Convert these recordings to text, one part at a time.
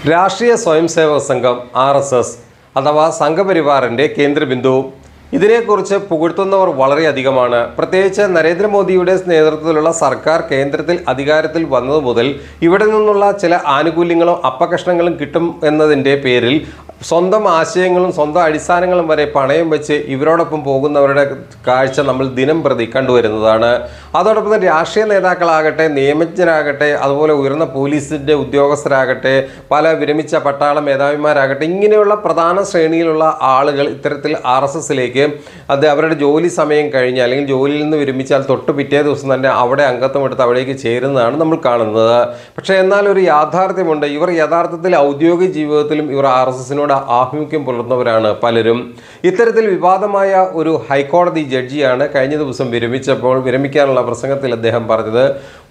രാഷ്ട്രീയ സ്വയംസേവക സംഘം RSS അഥവാ സംഘപരിവാറിൻ്റെ കേന്ദ്രബിന്ദു. ഇതിനെക്കുറിച്ച് പുകഴ്ത്തുന്നവർ വളരെയധികമാണ്. പ്രത്യേകിച്ച് നരേന്ദ്രമോദിയുടെ നേതൃത്വത്തിലുള്ള സർക്കാർ കേന്ദ്രത്തിൽ അധികാരത്തിൽ വന്നതു മുതൽ ഇവിടെ നിന്നുള്ള ചില ആനുകൂല്യങ്ങളും അപ്പകഷ്ണങ്ങളും കിട്ടും എന്നതിൻ്റെ പേരിൽ സ്വന്തം ആശയങ്ങളും സ്വന്തം അടിസ്ഥാനങ്ങളും വരെ പണയം വെച്ച് ഇവരോടൊപ്പം പോകുന്നവരുടെ കാഴ്ച നമ്മൾ ദിനം പ്രതി കണ്ടുവരുന്നതാണ്. അതോടൊപ്പം തന്നെ രാഷ്ട്രീയ നേതാക്കളാകട്ടെ, നിയമജ്ഞരാകട്ടെ, അതുപോലെ ഉയർന്ന പോലീസിൻ്റെ ഉദ്യോഗസ്ഥരാകട്ടെ, പല വിരമിച്ച പട്ടാള മേധാവിമാരാകട്ടെ, ഇങ്ങനെയുള്ള പ്രധാന ശ്രേണിയിലുള്ള ആളുകൾ ഇത്തരത്തിൽ RSSലേക്ക് അത് അവരുടെ ജോലി സമയം കഴിഞ്ഞ് അല്ലെങ്കിൽ ജോലിയിൽ നിന്ന് വിരമിച്ചാൽ തൊട്ട് പിറ്റേ ദിവസം തന്നെ അവിടെ അംഗത്വം എടുത്ത് അവിടേക്ക് ചേരുന്നതാണ് നമ്മൾ കാണുന്നത്. പക്ഷേ എന്നാൽ ഒരു യാഥാർത്ഥ്യമുണ്ട്. ഇവർ യഥാർത്ഥത്തിൽ ഔദ്യോഗിക ജീവിതത്തിലും ഇവർ RSSനോട് ആഭിമുഖ്യം പുലർത്തുന്നവരാണ് പലരും. ഇത്തരത്തിൽ വിവാദമായ ഒരു ഹൈക്കോടതി ജഡ്ജിയാണ് കഴിഞ്ഞ ദിവസം വിരമിക്കാനുള്ള പ്രസംഗത്തിൽ അദ്ദേഹം പറഞ്ഞത്,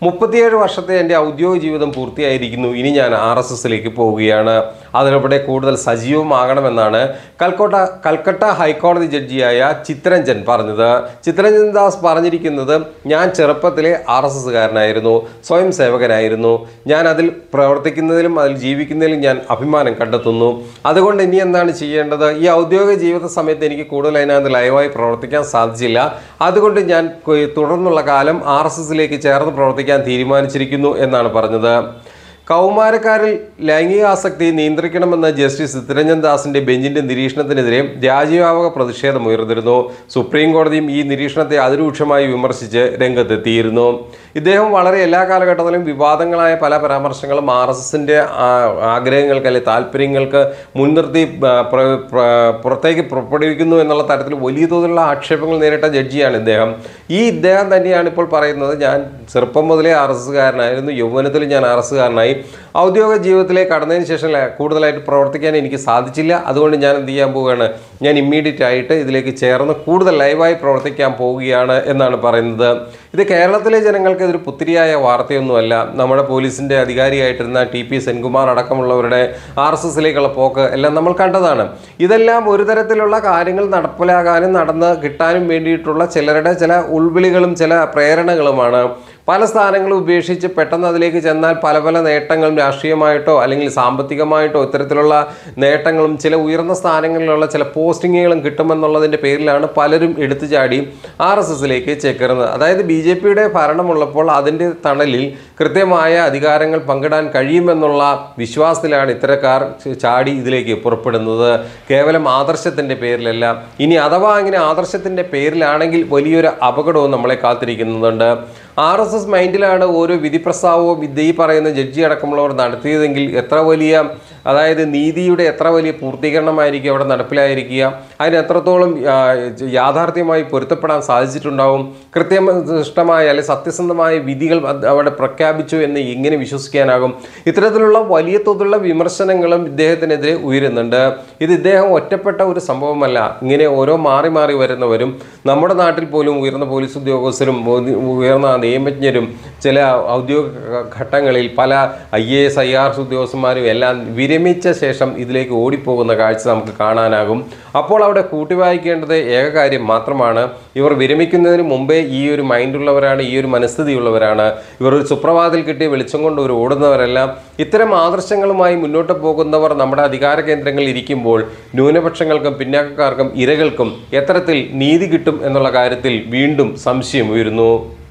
37 വർഷത്തെ എൻ്റെ ഔദ്യോഗിക ജീവിതം പൂർത്തിയായിരിക്കുന്നു, ഇനി ഞാൻ RSSലേക്ക് പോവുകയാണ്, അതിലൂടെ കൂടുതൽ സജീവമാകണമെന്നാണ് കൽക്കട്ട ഹൈക്കോടതി ജഡ്ജിയായ ചിത്തരഞ്ജൻ പറഞ്ഞത്. ചിത്തരഞ്ജൻ ദാസ് പറഞ്ഞിരിക്കുന്നത്, ഞാൻ ചെറുപ്പത്തിലെ RSSകാരനായിരുന്നു, സ്വയം സേവകനായിരുന്നു, ഞാൻ അതിൽ പ്രവർത്തിക്കുന്നതിലും അതിൽ ജീവിക്കുന്നതിലും ഞാൻ അഭിമാനം കണ്ടെത്തുന്നു. അതുകൊണ്ട് ഇനി എന്താണ് ചെയ്യേണ്ടത്? ഈ ഔദ്യോഗിക ജീവിത സമയത്ത് എനിക്ക് കൂടുതൽ അതിനകത്ത് ലൈവായി പ്രവർത്തിക്കാൻ സാധിച്ചില്ല. അതുകൊണ്ട് ഞാൻ തുടർന്നുള്ള കാലം RSSലേക്ക് ചേർന്ന് പ്രവർത്തിക്കാൻ തീരുമാനിച്ചിരിക്കുന്നു എന്നാണ് പറഞ്ഞത്. കൗമാരക്കാരിൽ ലൈംഗിക ആസക്തി നിയന്ത്രിക്കണമെന്ന ജസ്റ്റിസ് ചിത്തരഞ്ജൻ ദാസിന്റെ ബെഞ്ചിന്റെ നിരീക്ഷണത്തിനെതിരെ രാജ്യവ്യാപക പ്രതിഷേധം ഉയർന്നിരുന്നു. സുപ്രീം കോടതിയും ഈ നിരീക്ഷണത്തെ അതിരൂക്ഷമായി വിമർശിച്ച് രംഗത്തെത്തിയിരുന്നു. ഇദ്ദേഹം വളരെ എല്ലാ കാലഘട്ടത്തിലും വിവാദങ്ങളായ പല പരാമർശങ്ങളും RSSന്റെ ആഗ്രഹങ്ങൾക്ക് അല്ലെങ്കിൽ താല്പര്യങ്ങൾക്ക് മുൻനിർത്തി പുറത്തേക്ക് പുറപ്പെടുവിക്കുന്നു എന്നുള്ള തരത്തിൽ വലിയ തോതിലുള്ള ആക്ഷേപങ്ങൾ നേരിട്ട ജഡ്ജിയാണ് ഇദ്ദേഹം. ഇദ്ദേഹം തന്നെയാണ് ഇപ്പോൾ പറയുന്നത്, ഞാൻ ചെറുപ്പം മുതലേ RSSകാരനായിരുന്നു, യൗവനത്തിൽ ഞാൻ RSSകാരനായി, ഔദ്യോഗിക ജീവിതത്തിലേക്ക് കടന്നതിന് ശേഷം കൂടുതലായിട്ട് പ്രവർത്തിക്കാൻ എനിക്ക് സാധിച്ചില്ല, അതുകൊണ്ട് ഞാൻ എന്ത് ചെയ്യാൻ പോവുകയാണ്, ഞാൻ ഇമ്മീഡിയറ്റ് ആയിട്ട് ഇതിലേക്ക് ചേർന്ന് കൂടുതൽ ലൈവായി പ്രവർത്തിക്കാൻ പോവുകയാണ് എന്നാണ് പറയുന്നത്. ഇത് കേരളത്തിലെ ജനങ്ങൾക്ക് ഇതൊരു പുത്തിരിയായ വാർത്തയൊന്നുമല്ല. നമ്മുടെ പോലീസിൻ്റെ അധികാരിയായിട്ടിരുന്ന TP സെൻകുമാർ അടക്കമുള്ളവരുടെ RSSലേക്കുള്ള പോക്ക് എല്ലാം നമ്മൾ കണ്ടതാണ്. ഇതെല്ലാം ഒരു തരത്തിലുള്ള കാര്യങ്ങൾ നടപ്പിലാകാനും നടന്ന് കിട്ടാനും വേണ്ടിയിട്ടുള്ള ചിലരുടെ ചില ഉൾവിളികളും ചില പ്രേരണകളുമാണ്. പല സ്ഥാനങ്ങളും ഉപേക്ഷിച്ച് പെട്ടെന്ന് അതിലേക്ക് ചെന്നാൽ പല പല നേട്ടങ്ങളും രാഷ്ട്രീയമായിട്ടോ അല്ലെങ്കിൽ സാമ്പത്തികമായിട്ടോ ഇത്തരത്തിലുള്ള നേട്ടങ്ങളും ചില ഉയർന്ന സ്ഥാനങ്ങളിലുള്ള ചില പോസ്റ്റിങ്ങുകളും കിട്ടുമെന്നുള്ളതിൻ്റെ പേരിലാണ് പലരും എടുത്തു ചാടി RSSലേക്ക് ചേക്കേറുന്നത്. അതായത് BJPയുടെ ഭരണമുള്ളപ്പോൾ അതിൻ്റെ തണലിൽ കൃത്യമായ അധികാരങ്ങൾ പങ്കിടാൻ കഴിയുമെന്നുള്ള വിശ്വാസത്തിലാണ് ഇത്തരക്കാർ ചാടി ഇതിലേക്ക് പുറപ്പെടുന്നത്. കേവലം ആദർശത്തിൻ്റെ പേരിലല്ല. ഇനി അഥവാ അങ്ങനെ ആദർശത്തിൻ്റെ പേരിലാണെങ്കിൽ വലിയൊരു അപകടവും നമ്മളെ കാത്തിരിക്കുന്നുണ്ട്. RSS മൈൻഡിലാണ് ഓരോ വിധിപ്രസ്താവവും ഈ പറയുന്ന ജഡ്ജി അടക്കമുള്ളവർ നടത്തിയതെങ്കിൽ എത്ര വലിയ, അതായത് നീതിയുടെ എത്ര വലിയ പൂർത്തീകരണമായിരിക്കും അവിടെ നടപ്പിലായിരിക്കുക, അതിന് എത്രത്തോളം യാഥാർത്ഥ്യമായി പൊരുത്തപ്പെടാൻ സാധിച്ചിട്ടുണ്ടാവും, കൃത്യനിഷ്ഠമായ അല്ലെങ്കിൽ സത്യസന്ധമായ വിധികൾ അവിടെ പ്രഖ്യാപിച്ചു എന്ന് എങ്ങനെ വിശ്വസിക്കാനാകും? ഇത്തരത്തിലുള്ള വലിയ തോതിലുള്ള വിമർശനങ്ങളും ഇദ്ദേഹത്തിനെതിരെ ഉയരുന്നുണ്ട്. ഇത് ഇദ്ദേഹം ഒറ്റപ്പെട്ട ഒരു സംഭവമല്ല. ഇങ്ങനെ ഓരോ മാറി മാറി വരുന്നവരും നമ്മുടെ നാട്ടിൽ പോലും ഉയർന്ന പോലീസ് ഉദ്യോഗസ്ഥരും ഉയർന്ന നിയമജ്ഞരും ചില ഔദ്യോഗിക ഘട്ടങ്ങളിൽ പല IAS IRS ഉദ്യോഗസ്ഥന്മാരും എല്ലാം വിരമിച്ച ശേഷം ഇതിലേക്ക് ഓടിപ്പോകുന്ന കാഴ്ച നമുക്ക് കാണാനാകും. അപ്പോൾ അവിടെ കൂട്ടിവായിക്കേണ്ടത് ഏക കാര്യം മാത്രമാണ്, ഇവർ വിരമിക്കുന്നതിന് മുമ്പേ ഈ ഒരു മൈൻഡുള്ളവരാണ്, ഈ ഒരു മനസ്ഥിതിയുള്ളവരാണ്. ഇവർ ഒരു സുപ്രഭാതത്തിൽ കിട്ടിയ വെളിച്ചം കൊണ്ട് ഒരു ഓടുന്നവരെല്ലാം. ഇത്തരം ആദർശങ്ങളുമായി മുന്നോട്ട് പോകുന്നവർ നമ്മുടെ അധികാര കേന്ദ്രങ്ങളിൽ ഇരിക്കുമ്പോൾ ന്യൂനപക്ഷങ്ങൾക്കും പിന്നാക്കക്കാർക്കും ഇരകൾക്കും എത്തരത്തിൽ നീതി കിട്ടും എന്നുള്ള കാര്യത്തിൽ വീണ്ടും സംശയം ഉയരുന്നു.